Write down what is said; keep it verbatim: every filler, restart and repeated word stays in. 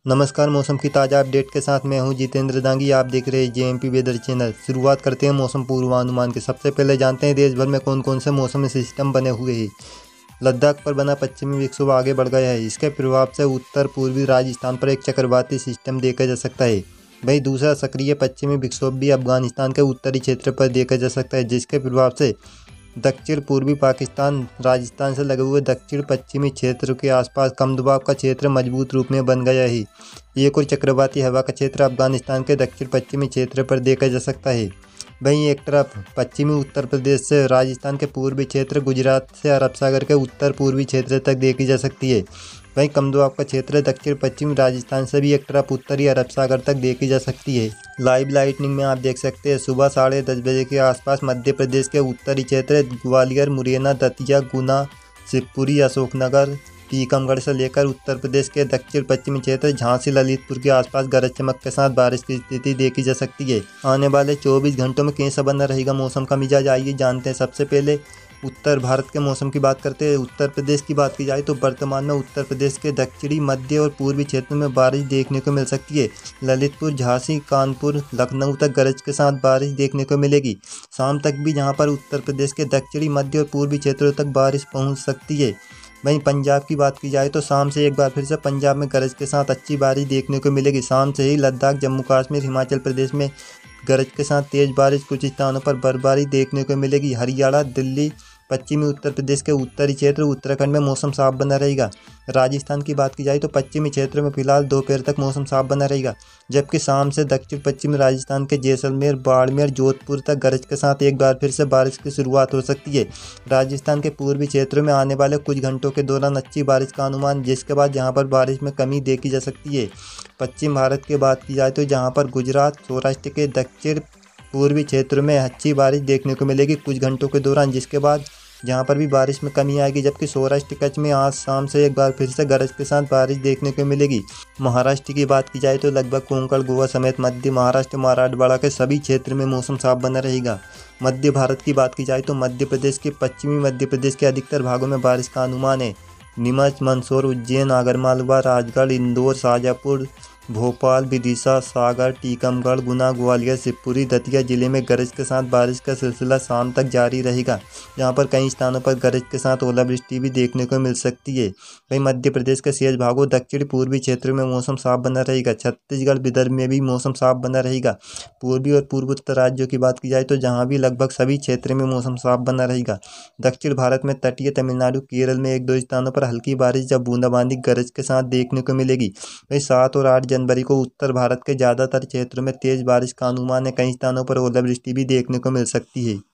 नमस्कार। मौसम की ताज़ा अपडेट के साथ मैं हूं जितेंद्र दांगी। आप देख रहे हैं जेएमपी वेदर चैनल। शुरुआत करते हैं मौसम पूर्वानुमान के। सबसे पहले जानते हैं देश भर में कौन कौन से मौसमी सिस्टम बने हुए हैं। लद्दाख पर बना पश्चिमी विक्षोभ आगे बढ़ गया है। इसके प्रभाव से उत्तर पूर्वी राजस्थान पर एक चक्रवाती सिस्टम देखा जा सकता है। वहीं दूसरा सक्रिय पश्चिमी विक्षोभ भी अफगानिस्तान के उत्तरी क्षेत्र पर देखा जा सकता है, जिसके प्रभाव से दक्षिण पूर्वी पाकिस्तान राजस्थान से लगे हुए दक्षिण पश्चिमी क्षेत्र के आसपास कम दबाव का क्षेत्र मजबूत रूप में बन गया है। एक और चक्रवाती हवा का क्षेत्र अफगानिस्तान के दक्षिण पश्चिमी क्षेत्र पर देखा जा सकता है। वहीं एक तरफ पश्चिमी उत्तर प्रदेश से राजस्थान के पूर्वी क्षेत्र, गुजरात से अरब सागर के उत्तर पूर्वी क्षेत्र तक देखी जा सकती है। वहीं कम दबाव का क्षेत्र दक्षिण पश्चिमी राजस्थान से भी एक तरफ उत्तरी अरब सागर तक देखी जा सकती है। लाइव लाइटनिंग में आप देख सकते हैं सुबह साढ़े दस बजे के आसपास मध्य प्रदेश के उत्तरी क्षेत्र ग्वालियर, मुरैना, दतिया, गुना, शिवपुरी, अशोकनगर, टीकमगढ़ से लेकर उत्तर प्रदेश के दक्षिण पश्चिमी क्षेत्र झांसी, ललितपुर के आसपास गरज चमक के साथ बारिश की स्थिति देखी जा सकती है। आने वाले चौबीस घंटों में कैसा बना रहेगा मौसम का मिजाज, आइए जानते हैं। सबसे पहले उत्तर भारत के मौसम की बात करते हैं। उत्तर प्रदेश की बात की जाए तो वर्तमान में उत्तर प्रदेश के दक्षिणी, मध्य और पूर्वी क्षेत्रों में बारिश देखने को मिल सकती है। ललितपुर, झांसी, कानपुर, लखनऊ तक गरज के साथ बारिश देखने को मिलेगी। शाम तक भी यहाँ पर उत्तर प्रदेश के दक्षिणी, मध्य और पूर्वी क्षेत्रों तक बारिश पहुँच सकती है। वहीं पंजाब की बात की जाए तो शाम से एक बार फिर से पंजाब में गरज के साथ अच्छी बारिश देखने को मिलेगी। शाम से ही लद्दाख, जम्मू कश्मीर, हिमाचल प्रदेश में गरज के साथ तेज बारिश, कुछ स्थानों पर बर्फबारी देखने को मिलेगी। हरियाणा, दिल्ली, पश्चिमी उत्तर प्रदेश के उत्तरी क्षेत्र, उत्तराखंड में मौसम साफ बना रहेगा। राजस्थान की बात की जाए तो पश्चिमी क्षेत्र में फिलहाल दोपहर तक मौसम साफ बना रहेगा, जबकि शाम से दक्षिण पश्चिमी राजस्थान के जैसलमेर, बाड़मेर, जोधपुर तक गरज के साथ एक बार फिर से बारिश की शुरुआत हो सकती है। राजस्थान के पूर्वी क्षेत्रों में आने वाले कुछ घंटों के दौरान अच्छी बारिश का अनुमान, जिसके बाद यहाँ पर बारिश में कमी देखी जा सकती है। पश्चिम भारत की बात की जाए तो जहाँ पर गुजरात, सौराष्ट्र के दक्षिण पूर्वी क्षेत्र में अच्छी बारिश देखने को मिलेगी कुछ घंटों के दौरान, जिसके बाद जहाँ पर भी बारिश में कमी आएगी। जबकि सौराष्ट्र कच्छ में आज शाम से एक बार फिर से गरज के साथ बारिश देखने को मिलेगी। महाराष्ट्र की बात की जाए तो लगभग कोंकण, गोवा समेत मध्य महाराष्ट्र, मराठवाड़ा के सभी क्षेत्र में मौसम साफ बना रहेगा। मध्य भारत की बात की जाए तो मध्य प्रदेश के पश्चिमी मध्य प्रदेश के अधिकतर भागों में बारिश का अनुमान है। नीमच, मंदसौर, उज्जैन, आगरमालवा, राजगढ़, इंदौर, शाजापुर, भोपाल, विदिशा, सागर, टीकमगढ़, गुना, ग्वालियर, शिवपुरी, दतिया जिले में गरज के साथ बारिश का सिलसिला शाम तक जारी रहेगा। यहाँ पर कई स्थानों पर गरज के साथ ओलावृष्टि भी देखने को मिल सकती है। वहीं मध्य प्रदेश के शेष भागों, दक्षिण पूर्वी क्षेत्रों में मौसम साफ बना रहेगा। छत्तीसगढ़, विदर्भ में भी मौसम साफ बना रहेगा। पूर्वी और पूर्वोत्तर राज्यों की बात की जाए तो जहाँ भी लगभग सभी क्षेत्र में मौसम साफ बना रहेगा। दक्षिण भारत में तटीय तमिलनाडु, केरल में एक दो स्थानों पर हल्की बारिश या बूंदाबांदी गरज के साथ देखने को मिलेगी। वहीं सात और आठ जनवरी को उत्तर भारत के ज़्यादातर क्षेत्रों में तेज बारिश का अनुमान है। कई स्थानों पर ओलावृष्टि भी देखने को मिल सकती है।